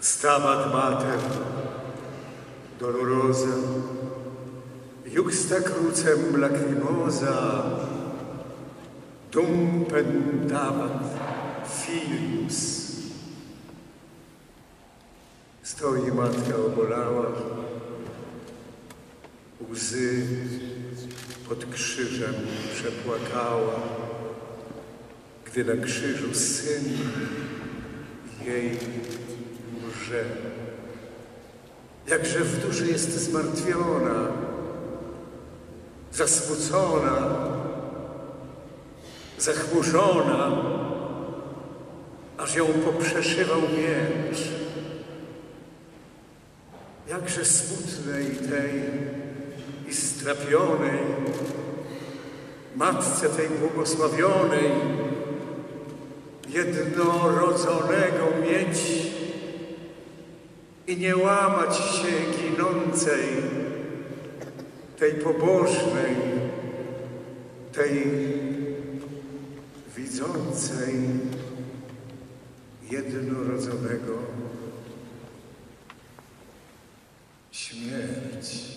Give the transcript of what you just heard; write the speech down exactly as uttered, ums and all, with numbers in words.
Stabat mater dolorosa, juxta crucem lacrimosa, dum pendabat filius. Stoi matka obolała, łzy pod krzyżem przepłakała, gdy na krzyżu syn jej umrze. Jakże w duszy jest zmartwiona, zasmucona, zachmurzona, aż ją poprzeszywał miecz. Jakże smutnej tej i strapionej matce tej błogosławionej jednorodzonego mieć i nie łamać się ginącej, tej pobożnej, tej widzącej jednorodzonego śmierć.